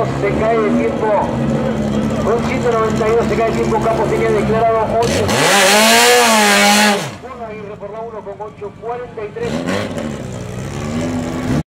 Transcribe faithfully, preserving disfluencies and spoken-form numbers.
dos se cae de tiempo. Con ciento noventa y dos se cae de tiempo. Campo tenía declarado ocho. Aguirre por la uno con ocho cuarenta y tres.